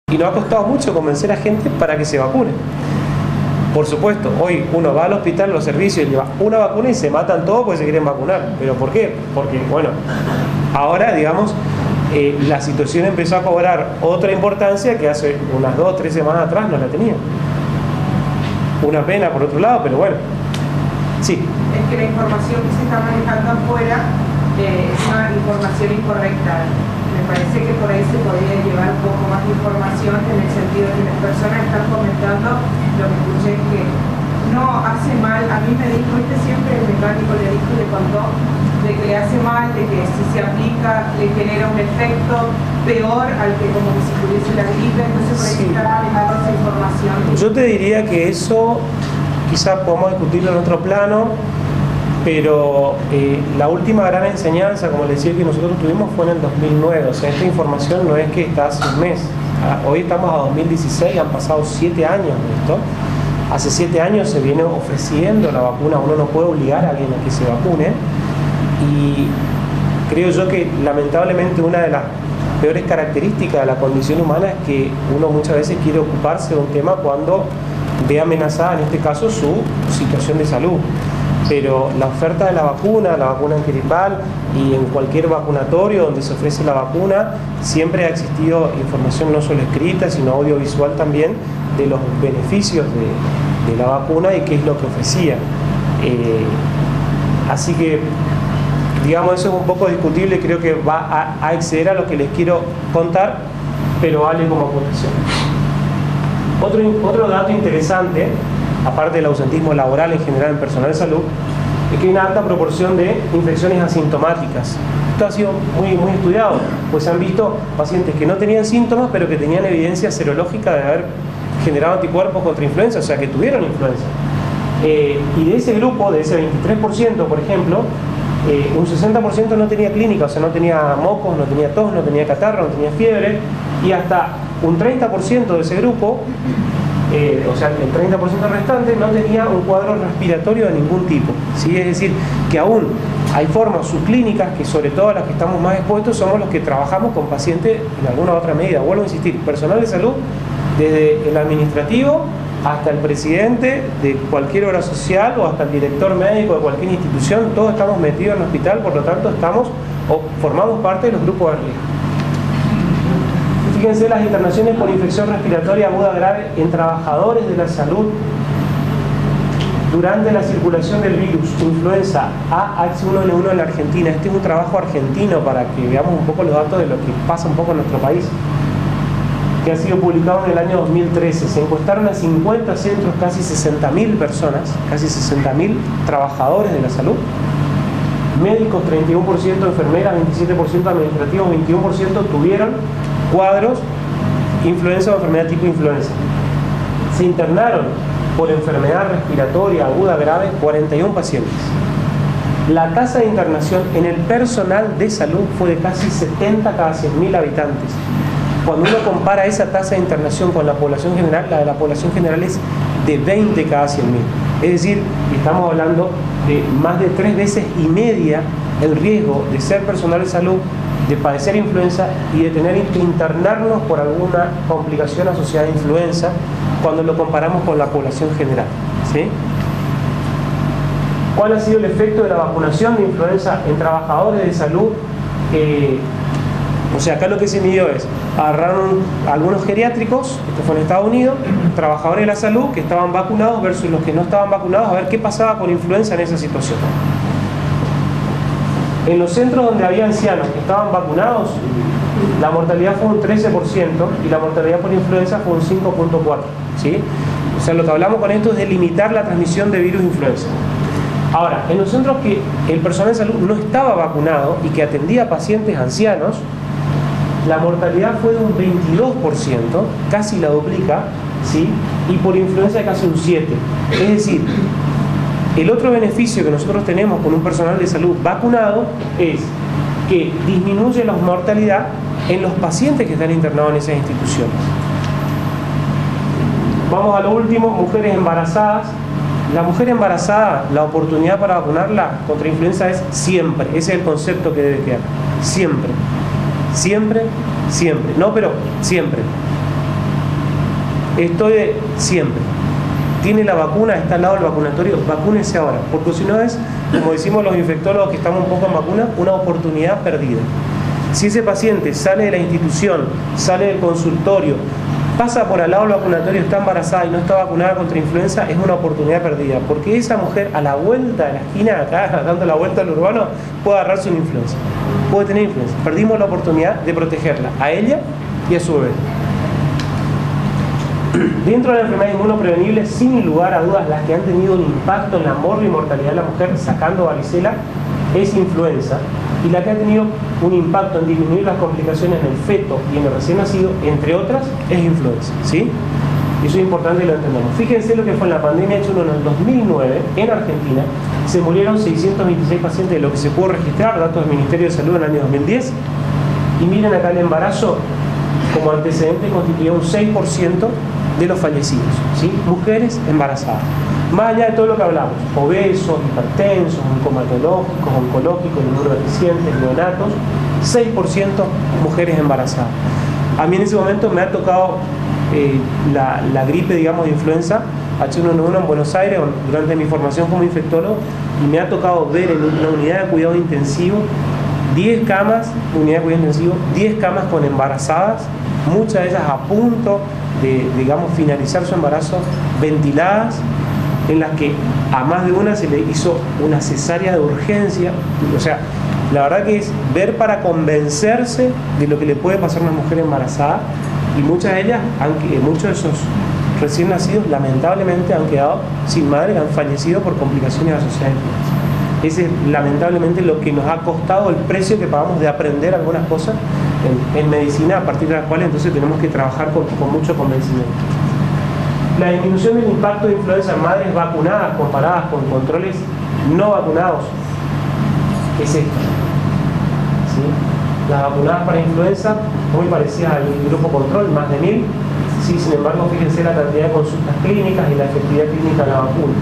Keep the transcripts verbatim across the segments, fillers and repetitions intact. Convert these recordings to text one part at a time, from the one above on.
Y nos ha costado mucho convencer a gente para que se vacune. Por supuesto, hoy uno va al hospital, los servicios, lleva una vacuna y se matan todos porque se quieren vacunar. ¿Pero por qué? Porque, bueno, ahora, digamos, eh, la situación empezó a cobrar otra importancia que hace unas dos o tres semanas atrás no la tenía. Una pena por otro lado, pero bueno. Sí. Es que la información que se está manejando afuera eh, es una información incorrecta. Me parece que por ahí se podría llevar un poco más de información en el sentido de que las personas están comentando, lo que escuché es que no hace mal. A mí me dijo, este siempre el mecánico le dijo y le contó de que le hace mal, de que si se aplica le genera un efecto peor al que como que si tuviese la gripe, entonces por ahí sí se está manejando esa información. Yo te diría que eso quizás podemos discutirlo en otro plano, pero eh, la última gran enseñanza, como les decía, que nosotros tuvimos fue en el dos mil nueve, o sea, esta información no es que está hace un mes. Hoy estamos a dos mil dieciséis, han pasado siete años de esto. Hace siete años se viene ofreciendo la vacuna, uno no puede obligar a alguien a que se vacune, y creo yo que lamentablemente una de las peores características de la condición humana es que uno muchas veces quiere ocuparse de un tema cuando ve amenazada, en este caso, su situación de salud. Pero la oferta de la vacuna, la vacuna antigripal y en cualquier vacunatorio donde se ofrece la vacuna, siempre ha existido información no solo escrita, sino audiovisual también, de los beneficios de, de la vacuna y qué es lo que ofrecía. Eh, así que, digamos, eso es un poco discutible, creo que va a, a exceder a lo que les quiero contar, pero vale como aportación. Otro, otro dato interesante, aparte del ausentismo laboral en general en personal de salud, es que hay una alta proporción de infecciones asintomáticas. Esto ha sido muy, muy estudiado, pues se han visto pacientes que no tenían síntomas, pero que tenían evidencia serológica de haber generado anticuerpos contra influenza, o sea, que tuvieron influenza. Eh, y de ese grupo, de ese veintitrés por ciento, por ejemplo, eh, un sesenta por ciento no tenía clínica, o sea, no tenía mocos, no tenía tos, no tenía catarro, no tenía fiebre, y hasta un treinta por ciento de ese grupo, Eh, o sea, el treinta por ciento restante no tenía un cuadro respiratorio de ningún tipo, ¿sí? Es decir, que aún hay formas subclínicas que, sobre todo las que estamos más expuestos, somos los que trabajamos con pacientes en alguna otra medida. Vuelvo a insistir, personal de salud, desde el administrativo hasta el presidente de cualquier obra social o hasta el director médico de cualquier institución, todos estamos metidos en el hospital, por lo tanto estamos o formamos parte de los grupos de riesgo. Fíjense las internaciones por infección respiratoria aguda grave en trabajadores de la salud durante la circulación del virus influenza A H uno N uno en la Argentina. Este es un trabajo argentino para que veamos un poco los datos de lo que pasa un poco en nuestro país, que ha sido publicado en el año dos mil trece. Se encuestaron a cincuenta centros, casi sesenta mil personas, casi sesenta mil trabajadores de la salud, médicos treinta y uno por ciento, enfermeras veintisiete por ciento, administrativos veintiuno por ciento tuvieron cuadros influenza o enfermedad tipo influenza. Se internaron por enfermedad respiratoria aguda grave cuarenta y uno pacientes. La tasa de internación en el personal de salud fue de casi setenta cada cien mil habitantes. Cuando uno compara esa tasa de internación con la población general, la de la población general es de veinte cada cien mil. Es decir, estamos hablando de más de tres veces y media el riesgo de ser personal de salud, de padecer influenza y de tener que internarnos por alguna complicación asociada a influenza cuando lo comparamos con la población general, ¿sí? ¿Cuál ha sido el efecto de la vacunación de influenza en trabajadores de salud? Eh, o sea, acá lo que se midió es, agarraron algunos geriátricos, esto fue en Estados Unidos, trabajadores de la salud que estaban vacunados versus los que no estaban vacunados, a ver qué pasaba con influenza en esa situación. En los centros donde había ancianos que estaban vacunados, la mortalidad fue un trece por ciento y la mortalidad por influenza fue un cinco punto cuatro por ciento, ¿sí? O sea, lo que hablamos con esto es de limitar la transmisión de virus influenza. Ahora, en los centros que el personal de salud no estaba vacunado y que atendía a pacientes ancianos, la mortalidad fue de un veintidós por ciento, casi la duplica, ¿sí? Y por influenza de casi un siete por ciento. Es decir, el otro beneficio que nosotros tenemos con un personal de salud vacunado es que disminuye la mortalidad en los pacientes que están internados en esas instituciones. Vamos a lo último, mujeres embarazadas. La mujer embarazada, la oportunidad para vacunarla contra influenza es siempre. Ese es el concepto que debe quedar. Siempre. Siempre, siempre. No, pero siempre. Estoy de siempre. Tiene la vacuna, está al lado del vacunatorio, vacúnese ahora, porque si no es, como decimos los infectólogos que estamos un poco en vacuna, una oportunidad perdida. Si ese paciente sale de la institución, sale del consultorio, pasa por al lado del vacunatorio, está embarazada y no está vacunada contra influenza, es una oportunidad perdida, porque esa mujer a la vuelta de la esquina, acá, dando la vuelta al urbano, puede agarrarse una influenza, puede tener influenza. Perdimos la oportunidad de protegerla, a ella y a su bebé. Dentro de la enfermedad inmunoprevenible, sin lugar a dudas, las que han tenido un impacto en la morbimortalidad de la mujer, sacando varicela, es influenza. Y la que ha tenido un impacto en disminuir las complicaciones en el feto y en el recién nacido, entre otras, es influenza, ¿sí? Y eso es importante que lo entendamos. Fíjense lo que fue en la pandemia H uno N uno en el dos mil nueve, en Argentina, se murieron seiscientos veintiséis pacientes de lo que se pudo registrar, datos del Ministerio de Salud en el año dos mil diez. Y miren acá el embarazo, como antecedente, constituía un seis por ciento de los fallecidos, ¿sí? Mujeres embarazadas. Más allá de todo lo que hablamos, obesos, hipertensos, oncomatológicos, oncológicos, inmunodeficientes, neonatos, seis por ciento mujeres embarazadas. A mí en ese momento me ha tocado eh, la, la gripe, digamos, de influenza H uno N uno en Buenos Aires durante mi formación como infectólogo, y me ha tocado ver en una unidad de cuidado intensivo diez camas, unidad de cuidado intensivo, diez camas con embarazadas, muchas de ellas a punto de, digamos, finalizar su embarazo, ventiladas, en las que a más de una se le hizo una cesárea de urgencia. O sea, la verdad que es ver para convencerse de lo que le puede pasar a una mujer embarazada, y muchas de ellas, han, muchos de esos recién nacidos lamentablemente han quedado sin madre, han fallecido por complicaciones asociadas a influenza. Ese es lamentablemente lo que nos ha costado el precio que pagamos de aprender algunas cosas en, en medicina, a partir de las cuales entonces tenemos que trabajar con, con mucho convencimiento. La disminución del impacto de influenza en madres vacunadas comparadas con controles no vacunados es esta, ¿sí? Las vacunadas para influenza, muy parecidas al grupo control, más de mil, sí, sin embargo, fíjense la cantidad de consultas clínicas y la efectividad clínica de la vacuna.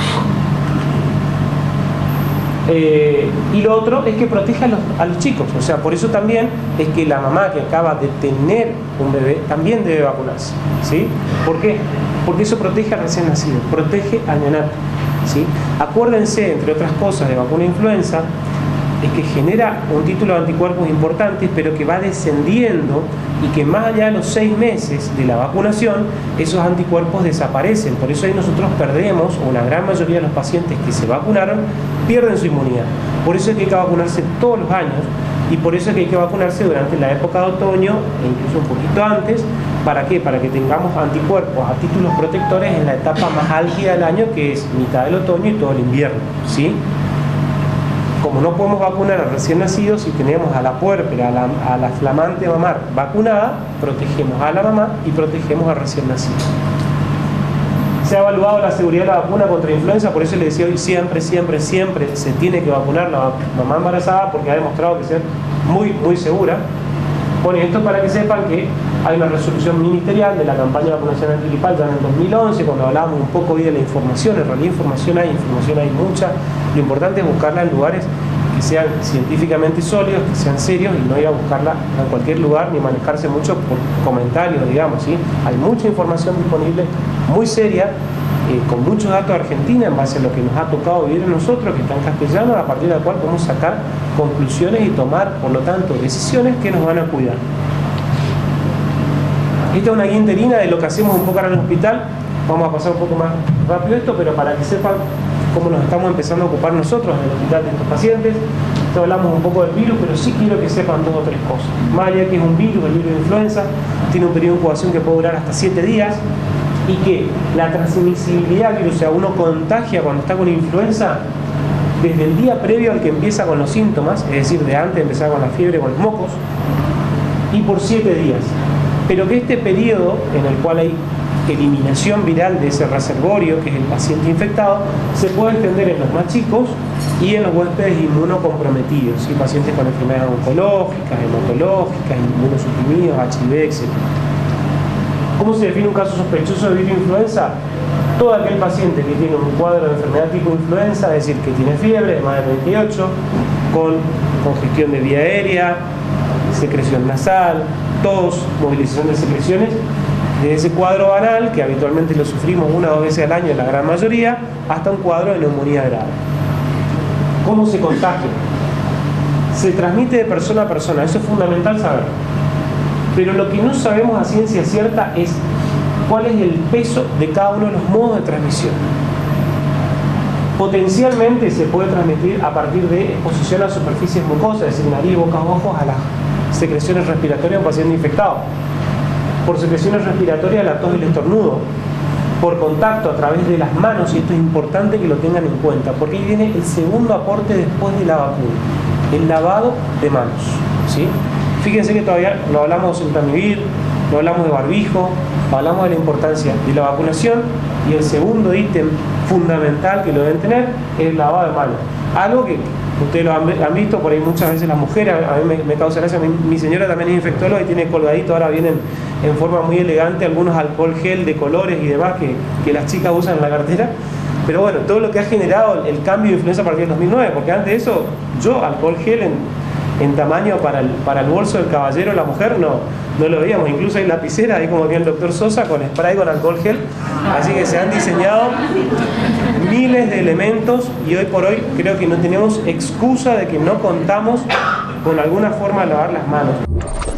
Eh, y lo otro es que protege a los, a los chicos, o sea, por eso también es que la mamá que acaba de tener un bebé también debe vacunarse, ¿sí? ¿Por qué? Porque eso protege al recién nacido, protege al neonato, ¿sí? Acuérdense, entre otras cosas, de vacuna influenza, es que genera un título de anticuerpos importantes, pero que va descendiendo, y que más allá de los seis meses de la vacunación, esos anticuerpos desaparecen. Por eso ahí nosotros perdemos, o la gran mayoría de los pacientes que se vacunaron, pierden su inmunidad. Por eso es que hay que vacunarse todos los años, y por eso es que hay que vacunarse durante la época de otoño, e incluso un poquito antes. ¿Para qué? Para que tengamos anticuerpos a títulos protectores en la etapa más álgida del año, que es mitad del otoño y todo el invierno, ¿sí? Como no podemos vacunar a recién nacidos, si tenemos a la puérpera, a la, a la flamante mamar vacunada, protegemos a la mamá y protegemos al recién nacido. Se ha evaluado la seguridad de la vacuna contra influenza, por eso le decía hoy, siempre, siempre, siempre se tiene que vacunar la mamá embarazada, porque ha demostrado que ser muy, muy segura. Bueno, y esto para que sepan que hay una resolución ministerial de la campaña de vacunación antigripal ya en el dos mil once, cuando hablábamos un poco hoy de la información. En realidad información hay, información hay mucha. Lo importante es buscarla en lugares que sean científicamente sólidos, que sean serios, y no ir a buscarla en cualquier lugar ni manejarse mucho por comentarios, digamos, ¿sí? Hay mucha información disponible, muy seria, eh, con muchos datos de Argentina en base a lo que nos ha tocado vivir a nosotros, que está en castellano, a partir del cual podemos sacar conclusiones y tomar, por lo tanto, decisiones que nos van a cuidar. Esta es una guía interina de lo que hacemos un poco ahora en el hospital. Vamos a pasar un poco más rápido esto, pero para que sepan cómo nos estamos empezando a ocupar nosotros en el hospital de estos pacientes. Esto hablamos un poco del virus, pero sí quiero que sepan dos o tres cosas. Más allá que es un virus, el virus de influenza, tiene un periodo de incubación que puede durar hasta siete días, y que la transmisibilidad del virus, o sea, uno contagia cuando está con influenza desde el día previo al que empieza con los síntomas, es decir, de antes de empezar con la fiebre, con los mocos, y por siete días. Pero que este periodo en el cual hay eliminación viral de ese reservorio, que es el paciente infectado, se puede extender en los más chicos y en los huéspedes inmunocomprometidos, ¿sí? Pacientes con enfermedades oncológicas, hematológicas, inmunosuprimidos, H I V, etcétera. ¿Cómo se define un caso sospechoso de virus influenza? Todo aquel paciente que tiene un cuadro de enfermedad tipo influenza, es decir, que tiene fiebre de más de treinta y ocho, con congestión de vía aérea, secreción nasal, tos, movilización de secreciones, Desde ese cuadro banal, que habitualmente lo sufrimos una o dos veces al año en la gran mayoría, hasta un cuadro de neumonía grave. ¿Cómo se contagia? Se transmite de persona a persona, eso es fundamental saber. Pero lo que no sabemos a ciencia cierta es cuál es el peso de cada uno de los modos de transmisión. Potencialmente se puede transmitir a partir de exposición a superficies mucosas, es decir, nariz, boca, ojos, a las secreciones respiratorias de un paciente infectado. Por secreciones respiratorias, la tos y el estornudo. Por contacto a través de las manos, y esto es importante que lo tengan en cuenta, porque ahí viene el segundo aporte después de la vacuna, el lavado de manos, ¿sí? Fíjense que todavía no hablamos del Tamivir, no hablamos de barbijo, hablamos de la importancia de la vacunación, y el segundo ítem fundamental que lo deben tener es el lavado de manos. Algo que ustedes lo han, han visto por ahí muchas veces las mujeres, a mí me, me causa gracia, mi, mi señora también es infectóloga y tiene colgadito, ahora vienen en forma muy elegante algunos alcohol gel de colores y demás que, que las chicas usan en la cartera. Pero bueno, todo lo que ha generado el cambio de influenza a partir del dos mil nueve, porque antes de eso, yo alcohol gel en, en tamaño para el, para el bolso del caballero o la mujer no, no lo veíamos, incluso hay lapicera, ahí como que el doctor Sosa con spray con alcohol gel, así que se han diseñado miles de elementos y hoy por hoy creo que no tenemos excusa de que no contamos con alguna forma de lavar las manos.